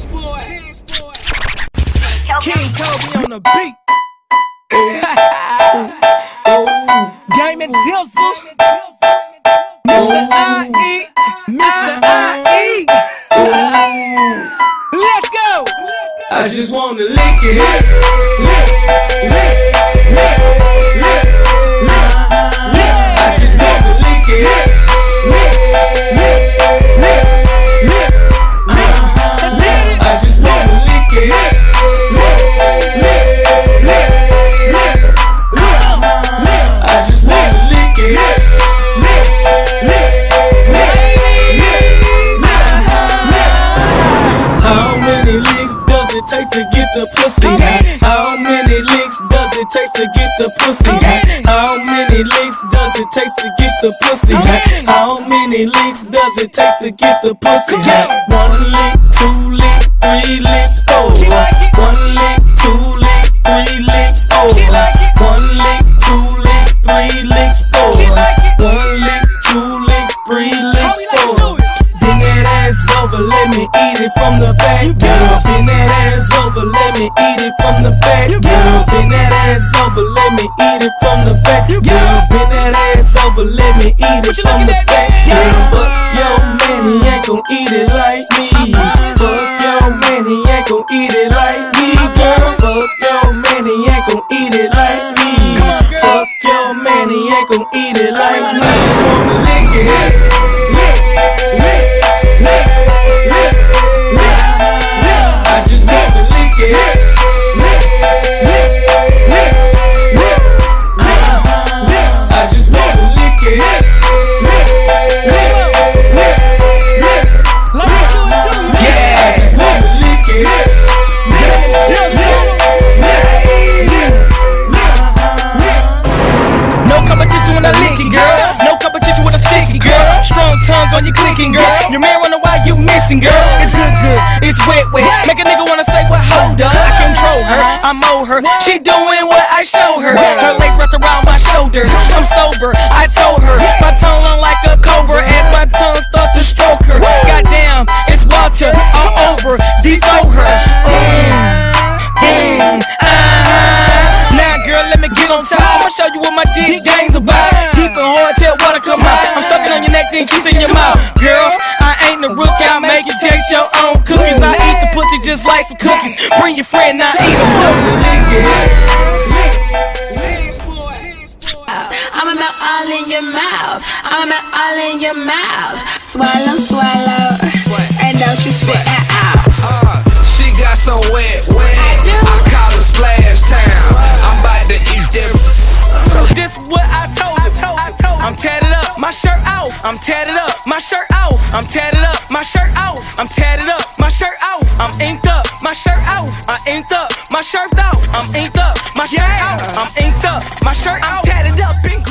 Kingcoby on the beat. Damon, Dizzle, Mr. I.E., Mr. I.E. Let's go. I just wanna lick it, I just wanna lick it, I just wanna lick it, I just wanna lick it. How many licks does it take to get the pussy? How many licks does it take to get the pussy? How many licks does it take to get the pussy? How many licks does it take to get the pussy? 1 lick, 2 lick, 3 licks, oh. 1 lick, 2 lick, 3 licks, oh. 1 lick, 2 lick, 3 licks, oh. 1 lick, 2 lick, 3 licks, oh. Bend that ass over, let me eat it from the back, girl. Bend that ass over, let me eat it from the back, girl. Bend that ass over, let me eat it from the back, girl. Bend that ass over, let me eat it from the back, girl. Fuck your man, he ain't gon' eat it like me. Fuck your man, he ain't gon' eat it like me, girl. Fuck your man, he ain't gon' eat it like me. Fuck your man, he ain't gon' eat it like me. I just wanna lick it. I just wanna lick it. I just wanna lick it. Yeah, I just wanna lick it. No competition when I lick it, girl. No competition with a sticky, girl. Strong tongue on your clicking, girl. Your man wonder why you missing, girl. It's good, it's wet. Make a nigga wanna say, well, hold up. I control her, I mold her. She doing what I show her. Her legs wrapped around my shoulders. I'm sober, I told her. My tongue long like a cobra as my tongue start to stroke her. Goddamn, it's water all over. Defo her. Now, girl, let me get on top. I'ma show you what my dick game's about. Deep and hard, tell water come out. I'm stuck on your neck, then kiss in your mouth. Girl, I ain't the rookie, I make you taste your own cookies. I eat the pussy just like some cookies. Bring your friend, now eat a pussy. I'ma melt all in your mouth. I'ma melt all in your mouth. Swallow, swallow, and don't you spit that out. She got so wet, I call it Splash Town. I'm about to eat them. So this what I told her. I'm tatted up, my shirt off. I'm tatted up, my shirt off. I'm tatted up, my shirt off. I'm tatted up, my shirt off. I'm inked up, my shirt off. I inked up, my shirt off. I'm inked up, my shirt off. I'm inked up, my shirt off. I'm tatted up,